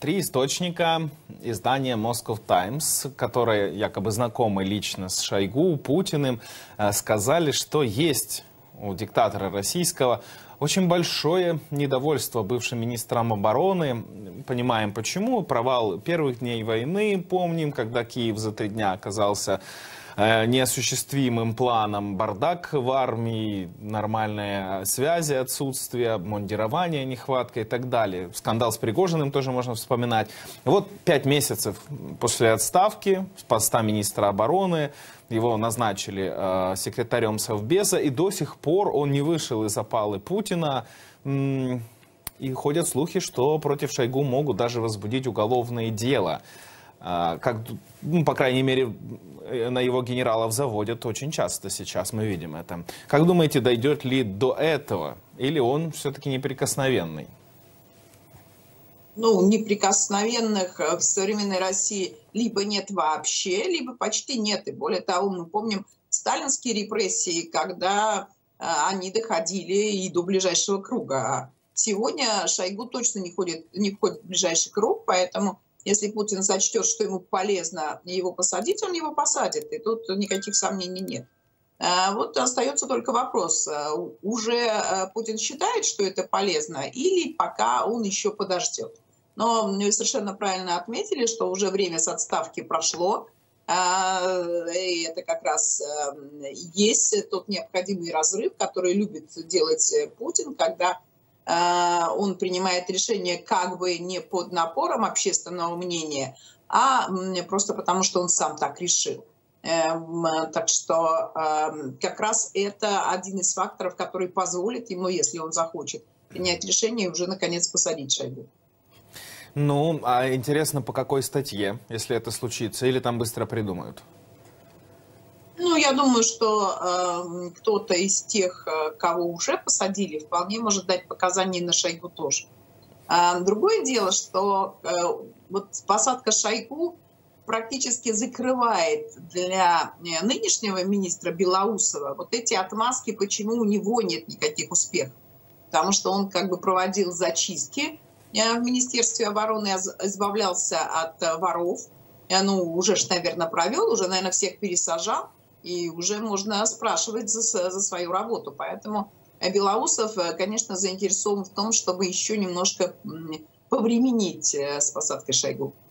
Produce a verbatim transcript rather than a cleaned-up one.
Три источника издания Moscow Times, которые якобы знакомы лично с Шойгу, Путиным, сказали, что есть у диктатора российского очень большое недовольство бывшим министром обороны. Понимаем почему. Провал первых дней войны, помним, когда Киев за три дня оказался неосуществимым планом, бардак в армии, нормальные связи, отсутствие, обмундирования, нехватка и так далее. Скандал с Пригожиным тоже можно вспоминать. Вот пять месяцев после отставки с поста министра обороны его назначили э, секретарем Совбеза, и до сих пор он не вышел из опалы Путина. И ходят слухи, что против Шойгу могут даже возбудить уголовное дело. Э, как, ну, по крайней мере, на его генералов заводят очень часто сейчас, мы видим это. Как думаете, дойдет ли до этого? Или он все-таки неприкосновенный? Ну, неприкосновенных в современной России либо нет вообще, либо почти нет. И более того, мы помним сталинские репрессии, когда они доходили и до ближайшего круга. Сегодня Шойгу точно не ходит, не входит в ближайший круг, поэтому если Путин сочтет, что ему полезно его посадить, он его посадит. И тут никаких сомнений нет. Вот остается только вопрос, уже Путин считает, что это полезно, или пока он еще подождет. Но вы совершенно правильно отметили, что уже время с отставки прошло. И это как раз есть тот необходимый разрыв, который любит делать Путин, когда он принимает решение как бы не под напором общественного мнения, а просто потому, что он сам так решил. Так что как раз это один из факторов, который позволит ему, если он захочет, принять решение и уже наконец посадить Шойгу. Ну, а интересно, по какой статье, если это случится, или там быстро придумают? Ну, я думаю, что э, кто-то из тех, кого уже посадили, вполне может дать показания на Шойгу тоже. А другое дело, что э, вот посадка Шойгу практически закрывает для нынешнего министра Белоусова вот эти отмазки, почему у него нет никаких успехов. Потому что он как бы проводил зачистки в Министерстве обороны, избавлялся от воров. Ну, уже, наверное, провел, уже, наверное, всех пересажал. И уже можно спрашивать за, за свою работу. Поэтому Белоусов, конечно, заинтересован в том, чтобы еще немножко повременить с посадкой Шойгу.